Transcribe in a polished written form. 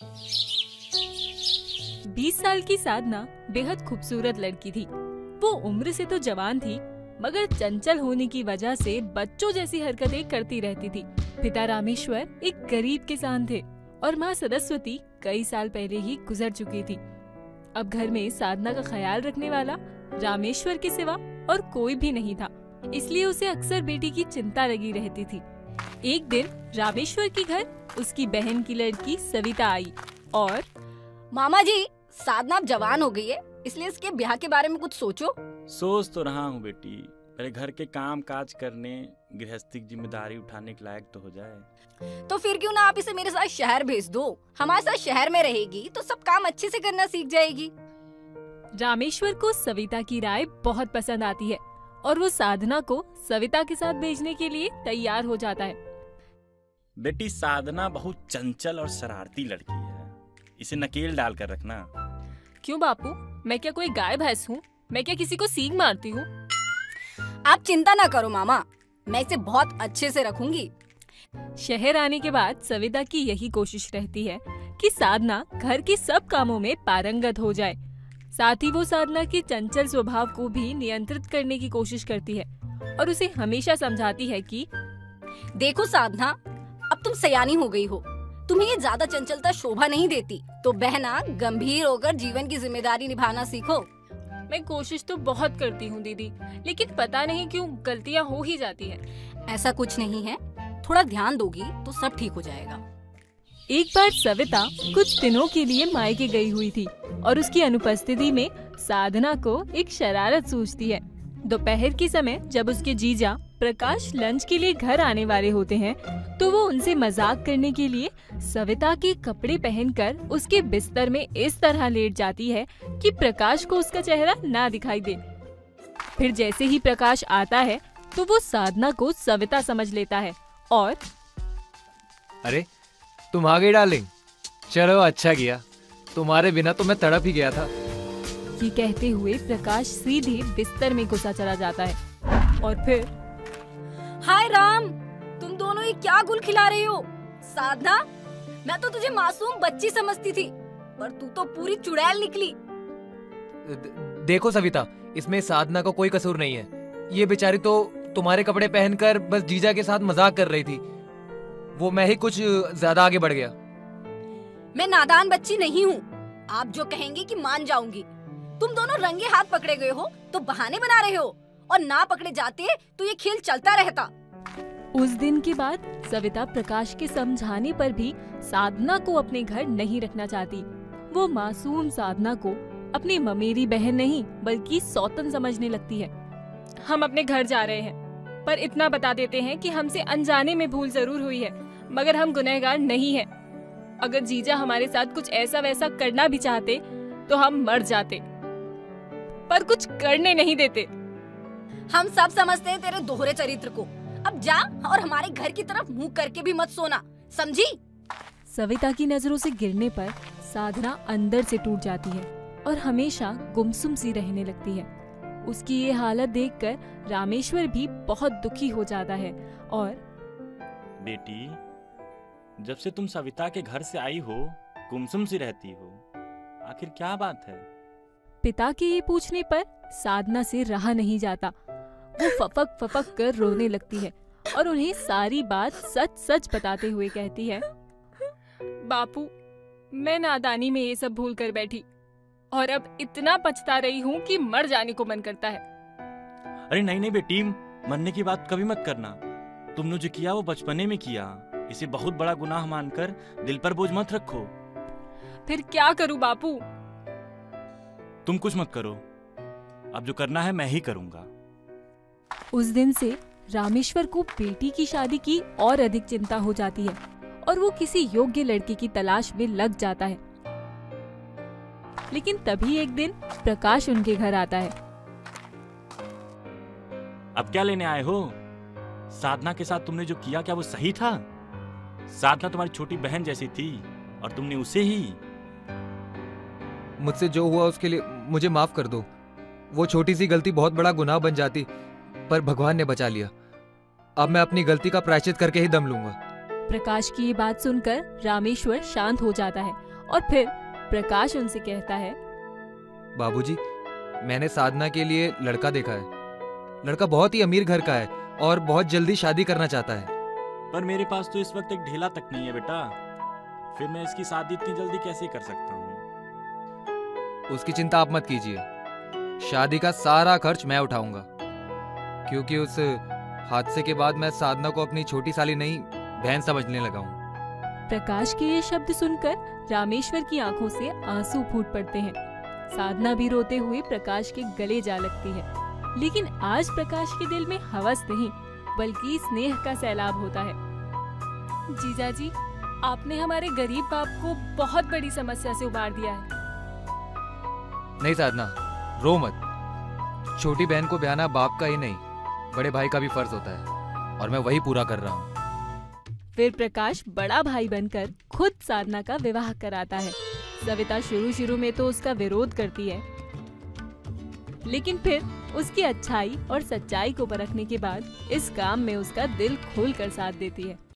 20 साल की साधना बेहद खूबसूरत लड़की थी। वो उम्र से तो जवान थी, मगर चंचल होने की वजह से बच्चों जैसी हरकतें करती रहती थी। पिता रामेश्वर एक गरीब किसान थे और माँ सरस्वती कई साल पहले ही गुजर चुकी थी। अब घर में साधना का ख्याल रखने वाला रामेश्वर के सिवा और कोई भी नहीं था, इसलिए उसे अक्सर बेटी की चिंता लगी रहती थी। एक दिन रामेश्वर के घर उसकी बहन की लड़की सविता आई और मामा जी, साधना अब जवान हो गई है, इसलिए इसके ब्याह के बारे में कुछ सोचो। सोच तो रहा हूँ बेटी, पहले घर के काम काज करने, गृहस्थी की जिम्मेदारी उठाने के लायक तो हो जाए। तो फिर क्यों ना आप इसे मेरे साथ शहर भेज दो। हमारे साथ शहर में रहेगी तो सब काम अच्छे से करना सीख जाएगी। रामेश्वर को सविता की राय बहुत पसंद आती है और वो साधना को सविता के साथ भेजने के लिए तैयार हो जाता है। बेटी, साधना बहुत चंचल और शरारती लड़की है, इसे नकेल डाल कर रखना। क्यों बापू, मैं क्या कोई गाय भैंस हूँ? मैं क्या किसी को सींग मारती हूँ? आप चिंता ना करो मामा, मैं इसे बहुत अच्छे से रखूंगी। शहर आने के बाद सविता की यही कोशिश रहती है कि साधना घर के सब कामों में पारंगत हो जाए। साथ ही वो साधना के चंचल स्वभाव को भी नियंत्रित करने की कोशिश करती है और उसे हमेशा समझाती है कि देखो साधना, अब तुम सयानी हो गई हो, तुम्हें ये ज्यादा चंचलता शोभा नहीं देती, तो बहना गंभीर होकर जीवन की जिम्मेदारी निभाना सीखो। मैं कोशिश तो बहुत करती हूँ दीदी, लेकिन पता नहीं क्यों गलतियाँ हो ही जाती है। ऐसा कुछ नहीं है, थोड़ा ध्यान दोगी तो सब ठीक हो जाएगा। एक बार सविता कुछ दिनों के लिए मायके गई हुई थी और उसकी अनुपस्थिति में साधना को एक शरारत सूझती है। दोपहर के समय जब उसके जीजा प्रकाश लंच के लिए घर आने वाले होते हैं, तो वो उनसे मजाक करने के लिए सविता के कपड़े पहनकर उसके बिस्तर में इस तरह लेट जाती है कि प्रकाश को उसका चेहरा ना दिखाई दे। फिर जैसे ही प्रकाश आता है तो वो साधना को सविता समझ लेता है और अरे तुम आ गई डार्लिंग, चलो अच्छा किया, तुम्हारे बिना तो मैं तड़प ही गया था। ये कहते हुए प्रकाश सीधे बिस्तर में घुसा चला जाता है और फिर हाय राम, तुम दोनों ये क्या गुल खिला रही हो? साधना, मैं तो तुझे मासूम बच्ची समझती थी, पर तू तो पूरी चुड़ैल निकली। देखो सविता, इसमें साधना का कोई कसूर नहीं है। ये बेचारी तो तुम्हारे कपड़े पहनकर बस जीजा के साथ मजाक कर रही थी, वो मैं ही कुछ ज्यादा आगे बढ़ गया। मैं नादान बच्ची नहीं हूँ, आप जो कहेंगे कि मान जाऊंगी। तुम दोनों रंगे हाथ पकड़े गए हो तो बहाने बना रहे हो, और ना पकड़े जाते तो ये खेल चलता रहता। उस दिन के बाद सविता प्रकाश के समझाने पर भी साधना को अपने घर नहीं रखना चाहती। वो मासूम साधना को अपनी ममेरी बहन नहीं बल्कि सौतन समझने लगती है। हम अपने घर जा रहे हैं, पर इतना बता देते हैं कि हमसे अनजाने में भूल जरूर हुई है, मगर हम गुनहगार नहीं हैं। अगर जीजा हमारे साथ कुछ ऐसा वैसा करना भी चाहते तो हम मर जाते, पर कुछ करने नहीं देते। हम सब समझते हैं तेरे दोहरे चरित्र को। अब जा और हमारे घर की तरफ मुंह करके भी मत सोना, समझी? सविता की नजरों से गिरने पर साधना अंदर से टूट जाती है और हमेशा गुमसुम सी रहने लगती है। उसकी ये हालत देखकर रामेश्वर भी बहुत दुखी हो जाता है और बेटी, जब से तुम सविता के घर से आई हो गुमसुम सी रहती हो, आखिर क्या बात है? पिता के ये पूछने पर साधना से रहा नहीं जाता। वो फपक फपक कर रोने लगती है और उन्हें सारी बात सच सच बताते हुए कहती है, बापू, मैं नादानी में ये सब भूल कर बैठी और अब इतना पछता रही हूँ कि मर जाने को मन करता है। अरे नहीं नहीं बेटी, मरने की बात कभी मत करना। तुमने जो किया वो बचपने में किया, इसे बहुत बड़ा गुनाह मानकर दिल पर बोझ मत रखो। फिर क्या करूँ बापू? तुम कुछ मत करो, अब जो करना है मैं ही करूँगा। उस दिन से रामेश्वर को बेटी की शादी की और अधिक चिंता हो जाती है और वो किसी योग्य लड़की की तलाश में लग जाता है। लेकिन तभी एक दिन प्रकाश उनके घर आता है। अब क्या लेने आए हो? साधना के साथ तुमने जो किया क्या वो सही था? साधना तुम्हारी छोटी बहन जैसी थी और तुमने उसे ही। मुझसे जो हुआ उसके लिए मुझे माफ कर दो। वो छोटी सी गलती बहुत बड़ा गुनाह बन जाती, पर भगवान ने बचा लिया। अब मैं अपनी गलती का प्रायश्चित करके ही दम लूंगा। प्रकाश की ये बात सुनकर रामेश्वर शांत हो जाता है और फिर प्रकाश उनसे कहता है, बाबूजी, मैंने साधना के लिए लड़का देखा है। लड़का बहुत ही अमीर घर का है और बहुत जल्दी शादी करना चाहता है। पर मेरे पास तो इस वक्त एक ढेला तक नहीं है बेटा, फिर मैं इसकी शादी इतनी जल्दी कैसे कर सकता हूँ? उसकी चिंता आप मत कीजिए, शादी का सारा खर्च मैं उठाऊंगा, क्योंकि उस हादसे के बाद मैं साधना को अपनी छोटी साली नहीं बहन समझने लगा हूँ। प्रकाश के ये शब्द सुनकर रामेश्वर की आंखों से आंसू फूट पड़ते हैं। साधना भी रोते हुए प्रकाश के गले जा लगती है। लेकिन आज प्रकाश के दिल में हवस नहीं बल्कि स्नेह का सैलाब होता है। जीजाजी, आपने हमारे गरीब बाप को बहुत बड़ी समस्या से उबार दिया है। नहीं साधना, रो मत। छोटी बहन को ब्याहना बाप का ही नहीं, बड़े भाई का भी फर्ज होता है और मैं वही पूरा कर रहा हूँ। फिर प्रकाश बड़ा भाई बनकर खुद साधना का विवाह कराता है। सविता शुरू में तो उसका विरोध करती है, लेकिन फिर उसकी अच्छाई और सच्चाई को परखने के बाद इस काम में उसका दिल खोलकर साथ देती है।